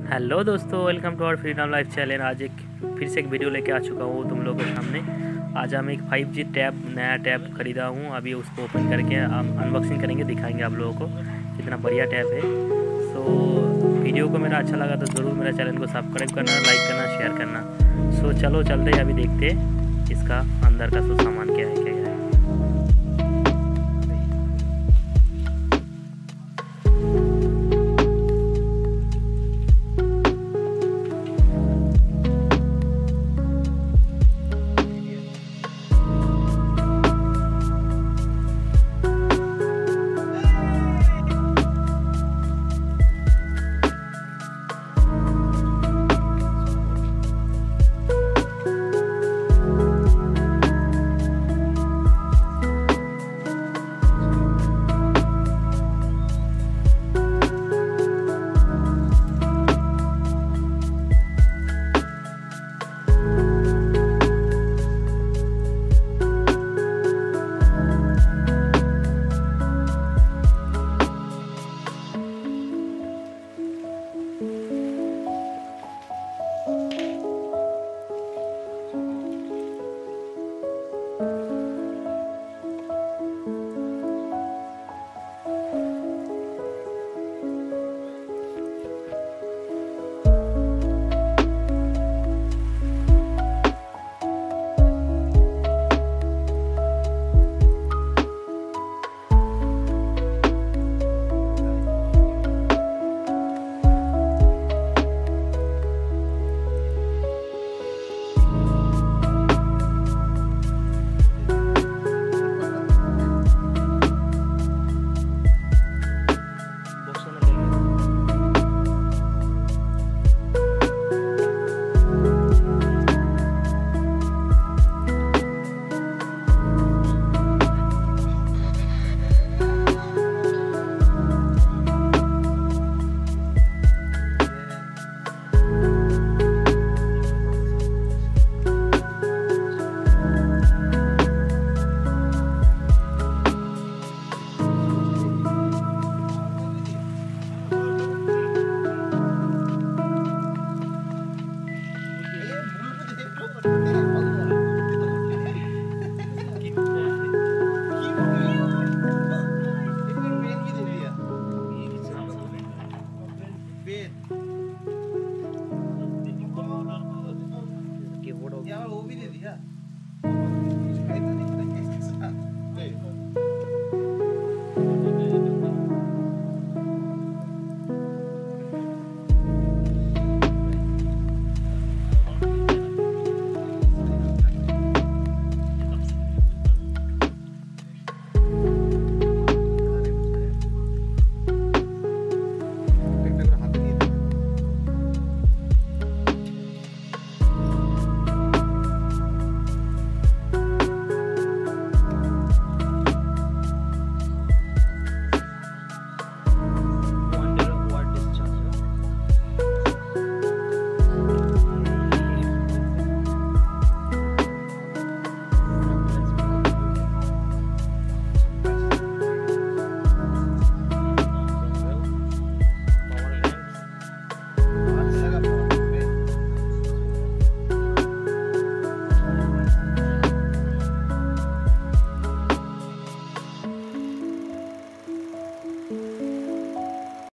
Hello दोस्तों, welcome to our freedom life channel. आज एक फिर से एक वीडियो लेके आ चुका हूँ तुम लोगों के सामने। आज हम एक 5G टैब नया टैब खरीदा हूँ। अभी उसको ओपन करके हम अनबॉक्सिंग करेंगे, दिखाएंगे आप लोगों को कितना बढ़िया टैब है। सो वीडियो को मेरा अच्छा लगा तो ज़रूर मेरा चैनल को सब्सक्राइब करना, लाइक करना, शेयर करना। सो चलो चलते हैं, अभी देखते हैं इसका अंदर का सो सामान क्या है क्या है। वो भी दे दिया।